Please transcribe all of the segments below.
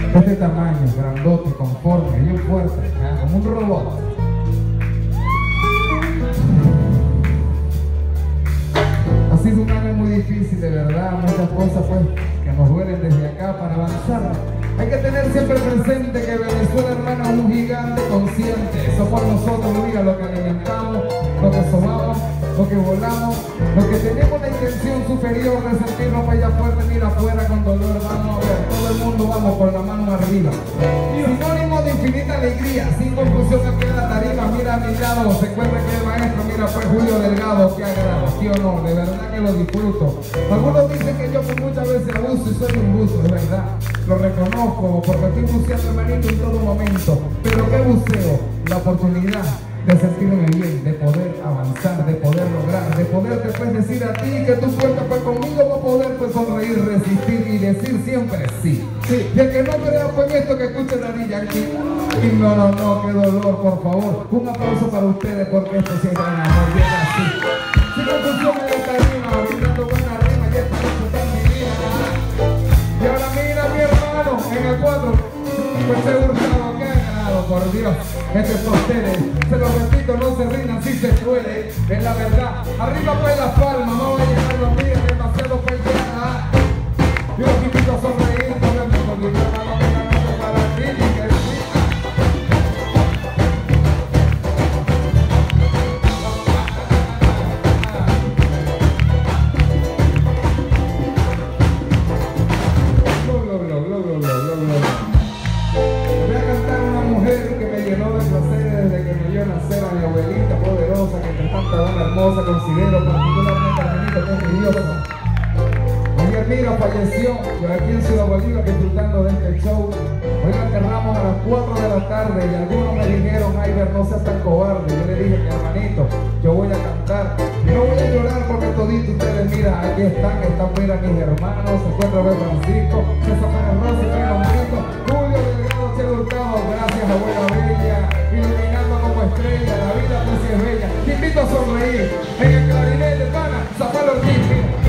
de este tamaño, grandote, conforme, bien fuerte, como un robot. Ha sido un año muy difícil, de verdad, muchas cosas pues que nos duelen desde acá para avanzar. Hay que tener siempre presente que Venezuela, hermano, es un gigante consciente. Somos nosotros, mira, lo que alimentamos, lo que somamos, lo que volamos, lo que tenemos la intención superior de sentirnos para allá fuerte, mira afuera con dolor. Vamos a ver, todo el mundo vamos con la mano arriba. Sinónimo de infinita alegría, sin confusión aquí en la tarima. Mira a mi lado, se encuentra que el maestro, mira, fue Julio Delgado. Qué agrado, qué honor, de verdad que lo disfruto. Algunos dicen que yo muchas veces abuso y soy un buzo, es verdad. Lo reconozco porque estoy buceando, hermanito, en todo momento. Pero qué buceo, la oportunidad de sentirme bien, de poder avanzar, de poder lograr, de poder después decir a ti que tú cuentas pues conmigo para poder pues sonreír, resistir y decir siempre sí. Sí. Y el que no crea pues esto que escuche Daddy Yankee. Y no, qué dolor, por favor. Un aplauso para ustedes porque esto sí es gran amor, bien así. Sin confusión en esta rima, brindando buena rima y esta noche está mi vida. Y ahora mira mi hermano en el 4, pues se hurtado, qué agrado, por Dios. Este es para ustedes, se lo repito, no se rindan si se puede, es la verdad. Arriba pues las palmas, no voy a llegar los días demasiado peleada. Yo los invito a sonreír, ponerme con mi hermano que la noche para ti y que voy a cantar una mujer que me llenó de placeres desde que me vio nacer, a mi abuelita poderosa que entre tanta dama hermosa considero particularmente hermanito que es mi diosa. Ayer mira falleció, yo aquí en Ciudad Bolívar disfrutando de este show. Hoy la enterramos a las 4 de la tarde y algunos me dijeron, Iber, no seas tan cobarde. Yo le dije, mi hermanito, yo voy a cantar y no voy a llorar porque toditos ustedes, mira, aquí están mira mis hermanos, se encuentra Ben Francisco, César Pérez Rosa, Pino Marito, Julio Delgado, Che Hurtado, gracias abuela bella, iluminando como estrella, la vida pues sí es bella. Te invito a sonreír en el clarinete, pana, Zapalo Ortiz.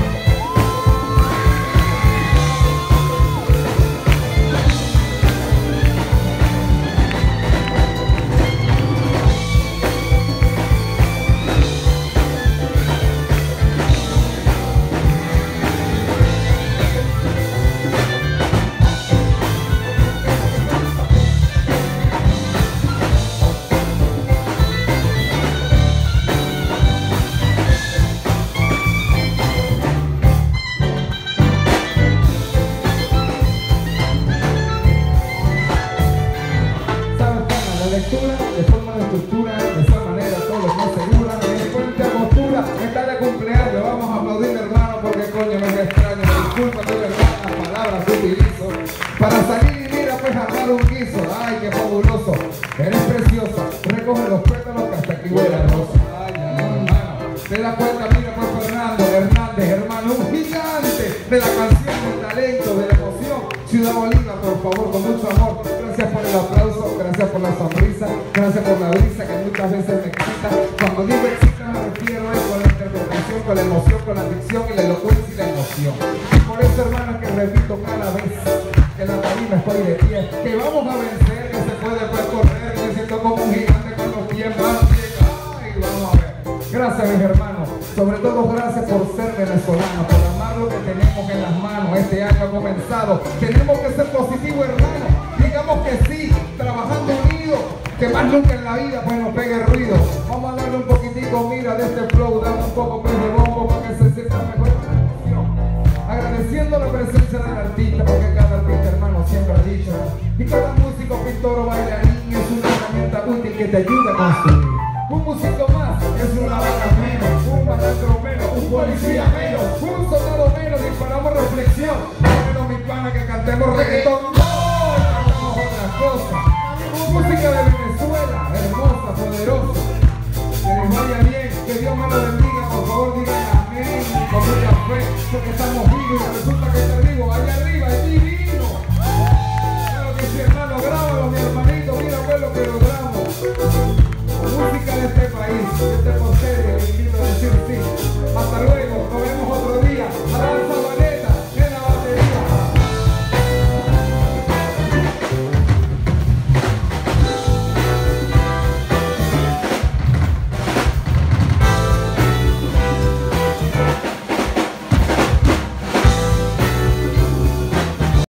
De forma de estructura, de esa manera todos no aseguran. En fuente a postura, está de cumpleaños, vamos a aplaudir hermano porque coño me es extraño. Me disculpa de verdad las palabras que utilizo para salir y mira pues a dar un guiso. Ay, qué fabuloso, eres preciosa, recoge los pétalos que hasta aquí huele a rosa. Ay, hermano, te das cuenta, mira pues Fernando Hernández, hermano, un gigante de la canción, del talento, de la emoción. Ciudad Bolívar, por favor, con mucho amor. Gracias por el aplauso, gracias por la sonrisa, gracias por la brisa que muchas veces me quita. Cuando digo excita me refiero a con la interpretación, con la emoción, con la dicción y la elocuencia y la emoción. Y por eso, hermanos, que repito cada vez que la tarima estoy de pie, que vamos a vencer, que se puede correr, me siento como un gigante con los pies más bien. Ay, vamos a ver. Gracias, mis hermanos. Sobre todo, gracias por ser venezolanos, por amar lo que tenemos en las manos. Este año ha comenzado. Tenemos que ser positivos, hermanos. Digamos que sí, trabajando unidos, que más nunca en la vida pues nos pegue ruido. Vamos a darle un poquitico, mira, de este flow, dame un poco pues, de bombo para que se sienta mejor la emoción. Agradeciendo la presencia del artista, porque cada artista, hermano, siempre ha dicho, y cada músico, pintor o bailarín es una herramienta útil que te ayuda a construir. Un músico más es una bala menos, un malandro menos, un policía menos, un soldado menos, disparamos reflexión. Bueno, mi pana, que cantemos reggaetón. Música de